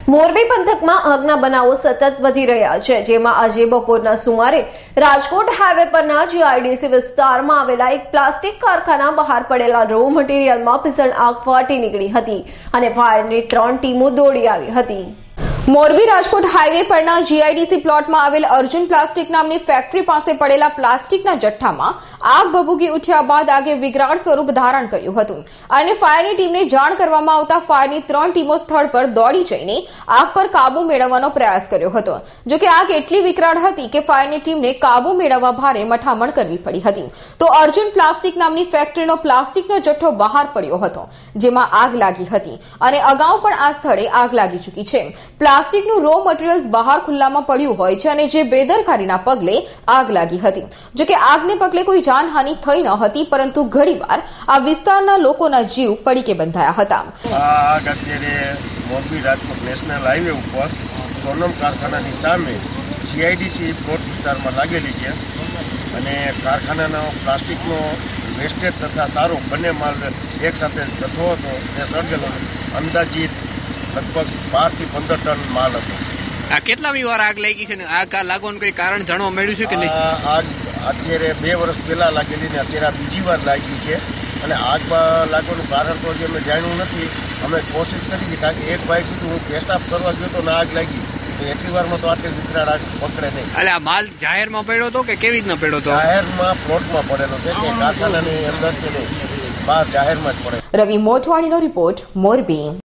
મોરબી પંથકમાં આગના બનાવો સતત વધી રહ્યા છે, જેમાં આજે બપોરના સુમારે રાજકોટ હાઈવે પરના જીઆઈડીસી વિસ્તારમાં આવેલા એક પ્લાસ્ટિક કારખાના બહાર પડેલા રો મટીરીયલમાં ભીષણ આગ ફાટી નીકળી હતી અને ફાયરની 3 ટીમો દોડી આવી હતી। મોરબી રાજકોટ હાઈવે પરના જીઆઈડીસી પ્લોટમાં આવેલ અર્જુન પ્લાસ્ટિક નામની ફેક્ટરી પાસે પડેલા પ્લાસ્ટિકના જથ્થામાં આગ ભભૂકી ઉઠ્યા બાદ આગે વિકરાળ સ્વરૂપ ધારણ કર્યું હતું અને ફાયરની ટીમને જાણ કરવામાં આવતા ફાયરની 3 ટીમો સ્થળ પર દોડી જઈને આગ પર કાબુ મેળવવાનો પ્રયાસ કર્યો હતો। જો કે આગ એટલી વિકરાળ હતી કે ફાયરની ટીમને કાબુ મેળવવા ભારે મઠામણ કરવી પડી હતી। તો અર્જુન પ્લાસ્ટિક નામની ફેક્ટરીનો પ્લાસ્ટિકનો જથ્થો બહાર પડ્યો હતો, જેમાં આગ લાગી હતી અને અગાઉ પણ આ સ્થળે આગ લાગી ચૂકી છે। પ્લાસ્ટિકનું રો મટીરીયલ્સ બહાર ખુલ્લામાં પડ્યું હોય છે અને જે બેદરકારીના પગલે આગ લાગી હતી। જો કે આગને પગલે કોઈ જાનહાનિ થઈ ન હતી, પરંતુ ઘણીવાર આ વિસ્તારના લોકોના જીવ પડીકે બંધાયા હતા। આગ અત્યારે મોરબી રાજકોટ નેશનલ હાઈવે ઉપર સોનમ કારખાનાની સામે જીઆઈડીસી પ્લોટ વિસ્તારમાં લાગેલી છે અને કારખાનાનો પ્લાસ્ટિકનો વેસ્ટેજ તથા સારો બંને માલ એક સાથે જથ્થો હતો તે સળગેલો અંદાજિત લગભગ 12 થી 15 ટન માલ હતો। આ કેટલામી વાર આગ લાગી છે ને આગ લાગવાનું કોઈ કારણ જાણવા મળ્યું છે કે નહીં? આગ અત્યારે 2 વર્ષ પહેલા લાગેલી ને અત્યારે બીજી વાર લાગી છે અને આગ લાગવાનું કારણ તો હજી અમે જાણ્યું નથી। અમે કોશિશ કરી છે, કારણ કે એક ભાઈ કીધું હું પેશાબ કરવા ગયો તો ને આગ લાગી, તો એટલી વારમાં તો આટલી વિકરાળ આગ પકડે નહીં। એટલે આ માલ જાહેરમાં પડ્યો હતો કે કેવી રીતના પડ્યો હતો? જાહેરમાં પ્લોટમાં પડેલો છે કે કારખાનાની અંદર છે નહીં, બહાર જાહેરમાં જ પડે। રવિ મોટવાણીનો રિપોર્ટ, મોરબી।